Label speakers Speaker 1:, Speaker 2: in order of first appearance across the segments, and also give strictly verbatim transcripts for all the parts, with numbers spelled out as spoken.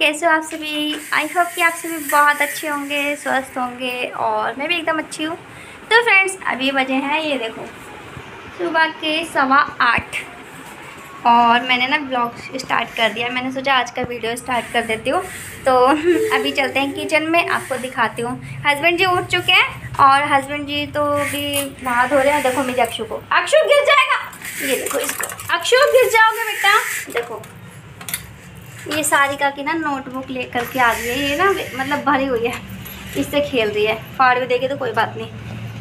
Speaker 1: कैसे हो आप सभी। आई होप कि आप सभी बहुत अच्छे होंगे, स्वस्थ होंगे और मैं भी एकदम अच्छी हूँ। तो फ्रेंड्स अभी बजे हैं ये देखो सुबह के सवा आठ और मैंने ना ब्लॉग स्टार्ट कर दिया। मैंने सोचा आज का वीडियो स्टार्ट कर देती हूँ। तो अभी चलते हैं किचन में, आपको दिखाती हूँ। हस्बैंड जी उठ चुके हैं और हस्बैंड जी तो भी नहा धो रहे हैं। देखो मेरे अक्षु को, अक्षु गिर जाएगा, ये देखो इसको, अक्षु गिर जाओगे बेटा। देखो ये सारिका की ना नोटबुक ले करके आ रही है, ये ना मतलब भरी हुई है, इससे खेल रही है। फाड़ भी देगी तो कोई बात नहीं।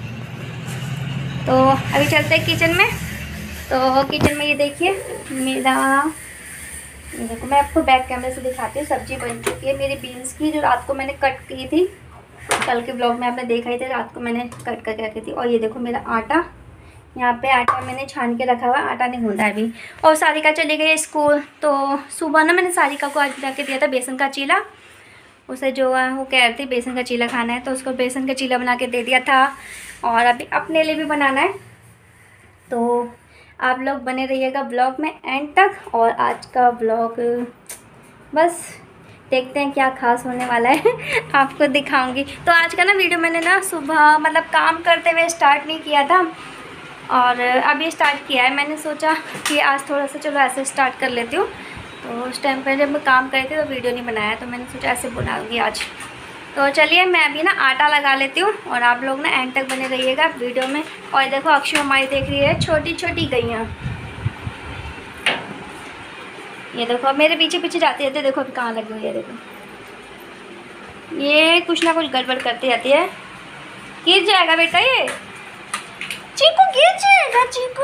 Speaker 1: तो अभी चलते हैं किचन में। तो किचन में ये देखिए मेरा, ये देखो मैं आपको बैक कैमरे से दिखाती हूँ। सब्जी बन चुकी है मेरी बीन्स की, जो रात को मैंने कट की थी। कल के ब्लॉग में आपने देखा ही था, रात को मैंने कट करके रखी थी। और ये देखो मेरा आटा, यहाँ पे आटा मैंने छान के रखा हुआ, आटा नहीं गूंदा है अभी। और सारिका चली गई स्कूल। तो सुबह ना मैंने सारिका को आज बना के दिया था बेसन का चीला। उसे जो है वो कह रही थी बेसन का चीला खाना है, तो उसको बेसन का चीला बना के दे दिया था। और अभी अपने लिए भी बनाना है। तो आप लोग बने रहिएगा ब्लॉग में एंड तक। और आज का ब्लॉग बस देखते हैं क्या खास होने वाला है आपको दिखाऊंगी। तो आज का ना वीडियो मैंने ना सुबह मतलब काम करते हुए स्टार्ट नहीं किया था और अभी स्टार्ट किया है। मैंने सोचा कि आज थोड़ा सा चलो ऐसे स्टार्ट कर लेती हूँ। तो उस टाइम पर जब मैं काम कर रही थी तो वीडियो नहीं बनाया, तो मैंने सोचा ऐसे बनाऊँगी आज। तो चलिए मैं अभी ना आटा लगा लेती हूँ और आप लोग ना एंड तक बने रहिएगा वीडियो में। और देखो अक्षु हमारी देख रही है छोटी छोटी गैयाँ, ये देखो मेरे पीछे पीछे जाती रहती है। देखो अभी कहाँ लगी हुई है, देखो ये कुछ ना कुछ गड़बड़ करती रहती है। गिर जाएगा बेटा, ये चीकू गिर जाएगा चीकू।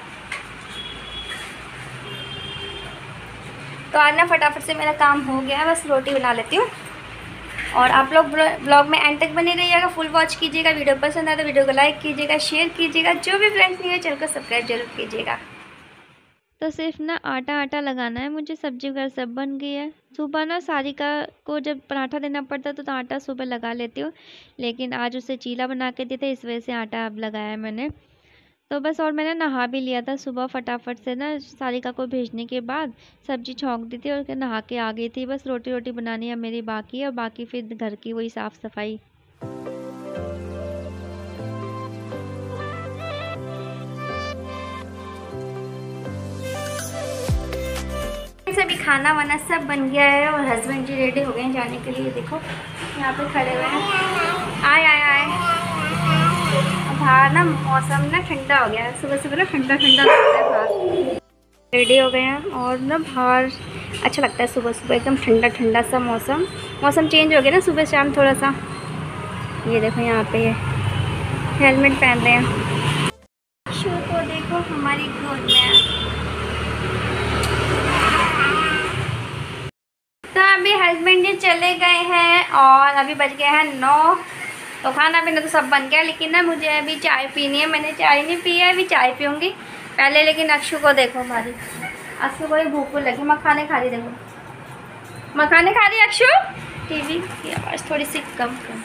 Speaker 1: तो आज ना फटाफट से मेरा काम हो गया है, बस रोटी बना लेती हूँ। और आप लोग ब्लॉग में एंड तक बने रहिएगा, फुल वॉच कीजिएगा। वीडियो पसंद आए तो वीडियो को लाइक कीजिएगा, शेयर कीजिएगा। जो भी फ्रेंड्स नहीं है चैनल को सब्सक्राइब जरूर कीजिएगा।
Speaker 2: तो सिर्फ ना आटा आटा लगाना है मुझे। सब्जी वगैरह सब बन गई है। सुबह ना सारिका को जब पराठा देना पड़ता तो, तो आटा सुबह लगा लेती हूँ, लेकिन आज उसे चीला बना के देते इस वजह से आटा अब लगाया है मैंने। तो बस, और मैंने नहा भी लिया था सुबह फटाफट से ना। सारिका को भेजने के बाद सब्जी छौंक दी थी और नहा के आ गई थी। बस रोटी रोटी बनानी है मेरी बाकी है, और बाकी फिर घर की वही साफ़ सफाई।
Speaker 1: अभी खाना वाना सब बन गया है और हस्बैंड जी रेडी हो गए हैं जाने के लिए। देखो यहाँ पे खड़े हुए हैं। आए आए आए बाहर ना मौसम ना ठंडा हो गया है, सुबह सुबह ना ठंडा ठंडा लगता है बाहर। रेडी हो गए हैं और ना बाहर अच्छा लगता है सुबह सुबह, एकदम ठंडा ठंडा सा मौसम। मौसम चेंज हो गया ना सुबह शाम थोड़ा सा। ये देखो यहाँ पे हेलमेट पहन रहे हैं। शू को देखो हमारी गोद में। तो अभी हस्बैंड जी चले गए हैं और अभी बज गए हैं नौ। तो खाना पीना तो सब बन गया, लेकिन ना मुझे अभी चाय पीनी है। मैंने चाय नहीं पी है, अभी चाय पीऊँगी पहले। लेकिन अक्षु को देखो हमारी, अक्षु को भूख लगी, मखाने खा रही। देखो मखाने खा रही अक्षु। टीवी की आवाज़ थोड़ी सी कम कम।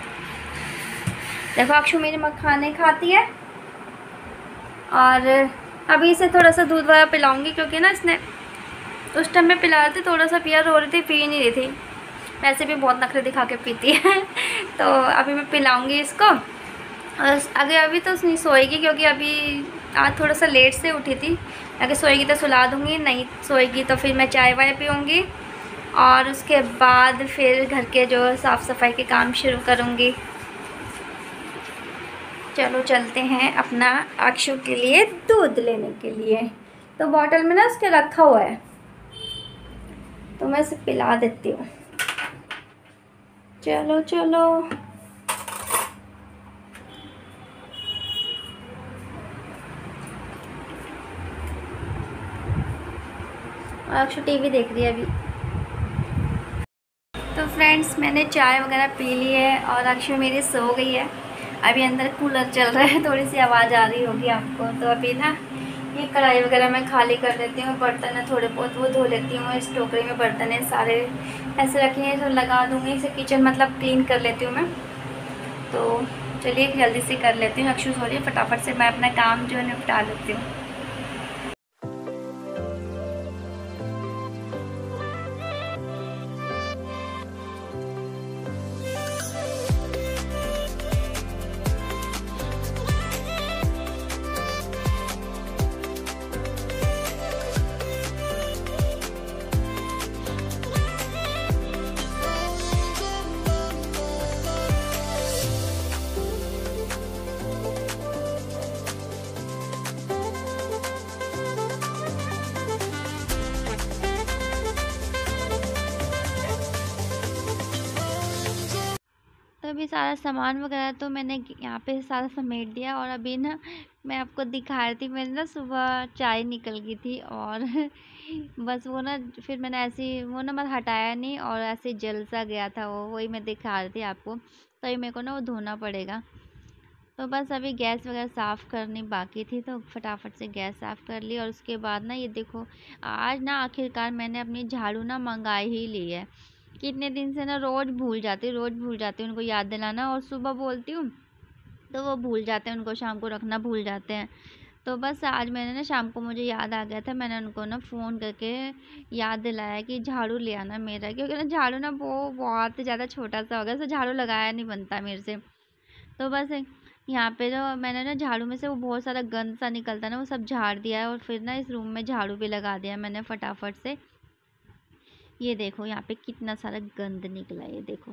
Speaker 1: देखो अक्षु मेरी मखाने खाती है। और अभी इसे थोड़ा सा दूध वगैरह पिलाऊँगी, क्योंकि ना इसने उस टाइम में पिला रही थी, थोड़ा सा पिया, रो रही थी, पी नहीं रही थी। वैसे भी बहुत नखरे दिखा के पीती है तो अभी मैं पिलाऊंगी इसको। और अगर अभी तो नहीं सोएगी, क्योंकि अभी आज थोड़ा सा लेट से उठी थी। अगर सोएगी तो सुला दूंगी, नहीं सोएगी तो फिर मैं चाय वाय पीऊँगी और उसके बाद फिर घर के जो साफ़ सफाई के काम शुरू करूँगी। चलो चलते हैं अपना अक्षु के लिए दूध लेने के लिए। तो बॉटल में ना उसके रखा हुआ है, तो मैं इसे पिला देती हूँ। चलो चलो अक्षु टीवी देख रही है अभी। तो फ्रेंड्स मैंने चाय वगैरह पी ली है और अक्षु मेरी सो गई है। अभी अंदर कूलर चल रहा है, थोड़ी सी आवाज़ आ रही होगी आपको। तो अभी ना ये कढ़ाई वगैरह मैं खाली कर देती हूँ, बर्तन है थोड़े बहुत वो धो लेती हूँ। इस टोकरी में बर्तन है सारे ऐसे रखे हैं, तो लगा दूँगी इसे। किचन मतलब क्लीन कर लेती हूँ मैं। तो चलिए जल्दी से कर लेती हूँ। अक्षु सो रही है, फटाफट से मैं अपना काम जो है निपटा लेती हूँ।
Speaker 2: सारा सामान वगैरह तो मैंने यहाँ पे सारा समेट दिया। और अभी ना मैं आपको दिखा रही थी, मैंने ना सुबह चाय निकल गई थी और बस वो ना फिर मैंने ऐसे ही वो ना मैं हटाया नहीं और ऐसे जल सा गया था वो, वही मैं दिखा रही थी आपको। तो ये मेरे को ना वो धोना पड़ेगा। तो बस अभी गैस वगैरह साफ़ करनी बाकी थी, तो फटाफट से गैस साफ़ कर ली। और उसके बाद ना ये देखो, आज ना आखिरकार मैंने अपनी झाड़ू ना मंगा ही ली है। कितने दिन से ना रोज़ भूल जाती हूँ रोज़ भूल जाती हूँ उनको याद दिलाना, और सुबह बोलती हूँ तो वो भूल जाते हैं, उनको शाम को रखना भूल जाते हैं। तो बस आज मैंने ना शाम को मुझे याद आ गया था, मैंने उनको ना फ़ोन करके याद दिलाया कि झाड़ू ले आना मेरा, क्योंकि ना झाड़ू ना वो बहुत ज़्यादा छोटा सा हो गया, तो झाड़ू लगाया नहीं बनता मेरे से। तो बस यहाँ पे जो मैंने ना झाड़ू में से वो बहुत सारा गंद सा निकलता है ना, वो सब झाड़ दिया है। और फिर ना इस रूम में झाड़ू भी लगा दिया मैंने फटाफट से। ये देखो यहाँ पे कितना सारा गंद निकला है, ये देखो।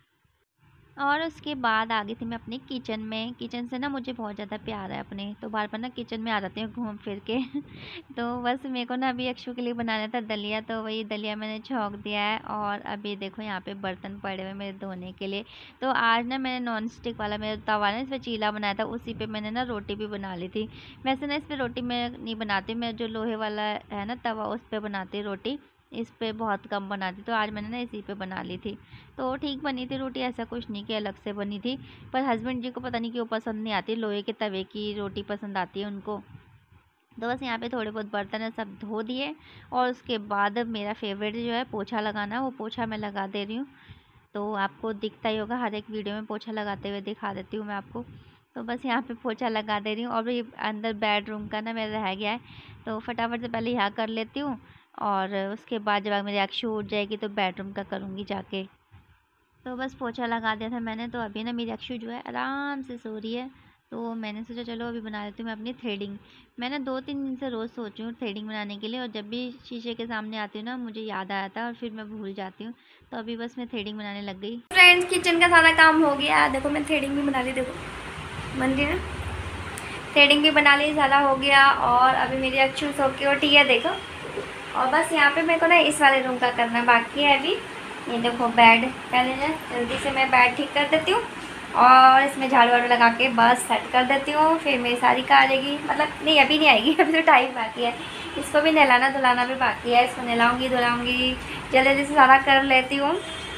Speaker 2: और उसके बाद आ गई थी मैं अपने किचन में। किचन से ना मुझे बहुत ज़्यादा प्यार है अपने, तो बार बार ना किचन में आ जाती हूँ घूम फिर के तो बस मेरे को ना अभी अक्षु के लिए बनाना था दलिया, तो वही दलिया मैंने छौंक दिया है। और अभी देखो यहाँ पे बर्तन पड़े हुए मेरे धोने के लिए। तो आज ना मैंने नॉन स्टिक वाला मेरा तवा ना, इस पर चीला बनाया था, उसी पर मैंने ना रोटी भी बना ली थी। वैसे ना इस पर रोटी मैं नहीं बनाती, मैं जो लोहे वाला है ना तवा उस पर बनाती रोटी, इस पे बहुत कम बनाती। तो आज मैंने ना इसी पे बना ली थी, तो ठीक बनी थी रोटी, ऐसा कुछ नहीं कि अलग से बनी थी। पर हस्बैंड जी को पता नहीं क्यों पसंद नहीं आती, लोहे के तवे की रोटी पसंद आती है उनको। तो बस यहाँ पे थोड़े बहुत बर्तन है सब धो दिए। और उसके बाद मेरा फेवरेट जो है पोछा लगाना, वो पोछा मैं लगा दे रही हूँ। तो आपको दिखता ही होगा, हर एक वीडियो में पोछा लगाते हुए दिखा देती हूँ मैं आपको। तो बस यहाँ पे पोछा लगा दे रही हूँ। और ये अंदर बेडरूम का ना मेरा रह गया है, तो फटाफट से पहले यहाँ कर लेती हूँ। और उसके बाद जब मेरी अक्षु उठ जाएगी तो बेडरूम का करूँगी जाके। तो बस पोछा लगा दिया था मैंने। तो अभी ना मेरी अक्षु जो है आराम से सो रही है, तो मैंने सोचा चलो अभी बना लेती हूँ मैं अपनी थ्रेडिंग। मैंने दो तीन दिन से रोज़ सोची हूँ थ्रेडिंग बनाने के लिए, और जब भी शीशे के सामने आती हूँ ना मुझे याद आ जाता है और फिर मैं भूल जाती हूँ। तो अभी बस मैं थ्रेडिंग बनाने लग गई।
Speaker 1: फ्रेंड्स किचन का सारा काम हो गया, देखो मैं थ्रेडिंग भी बना ली, देखो बन रही है, थ्रेडिंग भी बना ली, सारा हो गया। और अभी मेरी अक्षु सो के उठी है देखो। और बस यहाँ पे मेरे को ना इस वाले रूम का करना बाकी है अभी। ये देखो बेड, पहले ना जल्दी से मैं बेड ठीक कर देती हूँ और इसमें झाड़ू वाड़ू लगा के बस सेट कर देती हूँ। फिर मेरी सारिका आ जाएगी, मतलब नहीं अभी नहीं आएगी, अभी तो टाइम बाकी है। इसको भी नहलाना धुलाना भी बाकी है, इसको नहलाऊँगी धुलाऊँगी, जल्दी जल्दी से सारा कर लेती हूँ।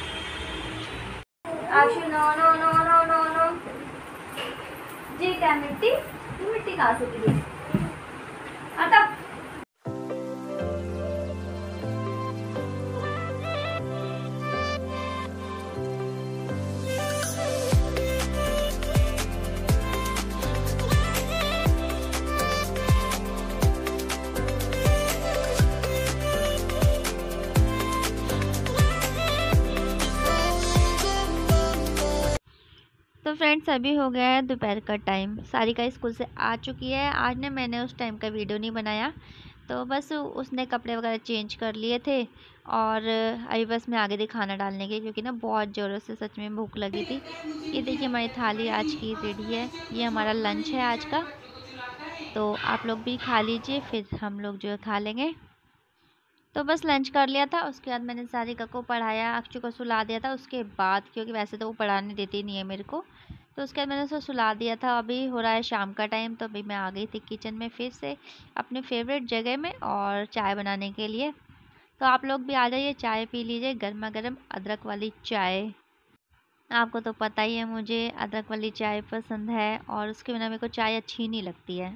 Speaker 1: Ashu no no no no no no ji, क्या मिट्टी मिट्टी कहाँ से गिरी, आता।
Speaker 2: तो फ्रेंड्स अभी हो गया है दोपहर का टाइम, सारिका स्कूल से आ चुकी है। आज ने मैंने उस टाइम का वीडियो नहीं बनाया, तो बस उसने कपड़े वगैरह चेंज कर लिए थे। और अभी बस मैं आगे थी खाना डालने के, क्योंकि ना बहुत ज़ोरों से सच में भूख लगी थी। ये देखिए हमारी थाली आज की रेडी है, ये हमारा लंच है आज का। तो आप लोग भी खा लीजिए, फिर हम लोग जो है खा लेंगे। तो बस लंच कर लिया था, उसके बाद मैंने सारिका को पढ़ाया, अक्षु को सुला दिया था। उसके बाद क्योंकि वैसे तो वो पढ़ाने देती नहीं है मेरे को, तो उसके बाद मैंने उसको सुला दिया था। अभी हो रहा है शाम का टाइम, तो अभी मैं आ गई थी किचन में फिर से अपने फेवरेट जगह में और चाय बनाने के लिए। तो आप लोग भी आ जाइए, चाय पी लीजिए, गर्मा गर्म अदरक वाली चाय। आपको तो पता ही है मुझे अदरक वाली चाय पसंद है, और उसके बिना मेरे को चाय अच्छी नहीं लगती है।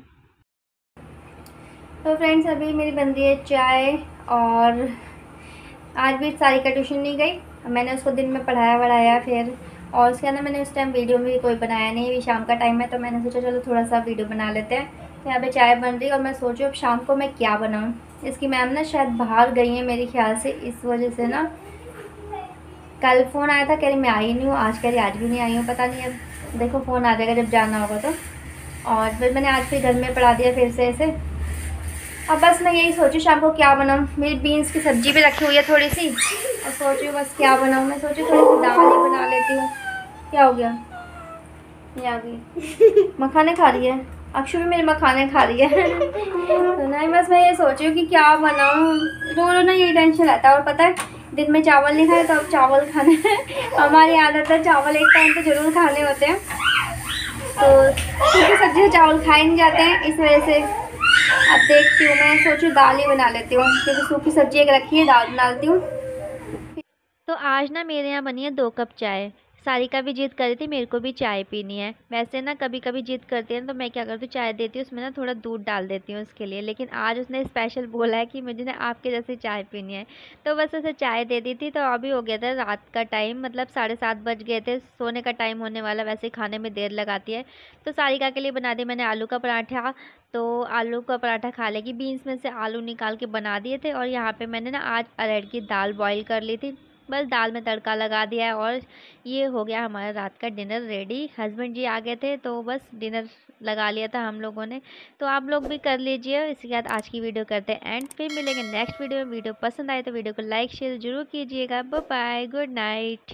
Speaker 1: तो फ्रेंड्स अभी मेरी बन रही है चाय। और आज भी सारिका ट्यूशन नहीं गई, मैंने उसको दिन में पढ़ाया वढ़ाया फिर। और उसके अंदर मैंने उस टाइम वीडियो भी कोई बनाया नहीं, अभी शाम का टाइम है, तो मैंने सोचा चलो थोड़ा सा वीडियो बना लेते हैं। तो यहाँ पे चाय बन रही है और मैं सोचूँ अब शाम को मैं क्या बनाऊँ। इसकी मैम ना शायद बाहर गई है मेरे ख्याल से, इस वजह से ना कल फ़ोन आया था, कह रही मैं आई नहीं हूँ, आज कह रही आज भी नहीं आई हूँ, पता नहीं अब देखो फ़ोन आ जाएगा जब जाना होगा तो। और फिर मैंने आज फिर घर में पढ़ा दिया फिर से ऐसे। अब बस मैं यही सोचूँ शाम को क्या बनाऊँ। मेरी बीन्स की सब्ज़ी भी रखी हुई है थोड़ी सी, और सोचूँ बस क्या बनाऊँ। मैं सोचूँ थोड़ी सी दाल ही बना लेती हूँ। क्या हो गया, ये आ गई मखाने खा रही है। अक्षु भी मेरे मखाने खा रही है। तो नहीं, बस मैं ये सोच रही हूँ कि क्या बनाऊँ, रो रो ना यही टेंशन रहता है। और पता है दिन में चावल नहीं खाए तो अब चावल खाने हैं। हमारी आदत है चावल एक टाइम तो ज़रूर खाने होते हैं, तो सूखी सब्जी से चावल खाए नहीं जाते हैं, इस वजह से अब देखती हूँ, मैं सोचूँ दाल ही बना लेती हूँ, क्योंकि सूखी सब्जी एक रखी है, दाल बना लेती हूँ।
Speaker 2: तो आज ना मेरे यहाँ बनी है दो कप चाय। सारिका भी जिद कर रही थी मेरे को भी चाय पीनी है। वैसे ना कभी कभी जिद करती है ना तो मैं क्या करती हूँ, चाय देती हूँ उसमें ना थोड़ा दूध डाल देती हूँ उसके लिए, लेकिन आज उसने स्पेशल बोला है कि मुझे ना आपके जैसे चाय पीनी है। तो बस उसे चाय दे दी थी। तो अभी हो गया था रात का टाइम, मतलब साढ़े सात बज गए थे, सोने का टाइम होने वाला, वैसे खाने में देर लगाती है। तो सारिका के लिए बना दी मैंने आलू का पराठा। तो आलू का पराठा खा लेगी, बीन्स में से आलू निकाल के बना दिए थे। और यहाँ पे मैंने ना आज अरहर की दाल बॉईल कर ली थी, बस दाल में तड़का लगा दिया है और ये हो गया हमारा रात का डिनर रेडी। हस्बैंड जी आ गए थे तो बस डिनर लगा लिया था हम लोगों ने। तो आप लोग भी कर लीजिए। इसके बाद आज की वीडियो करते हैं एंड, फिर मिलेंगे नेक्स्ट वीडियो में। वीडियो पसंद आए तो वीडियो को लाइक शेयर जरूर कीजिएगा। Bye bye, good night.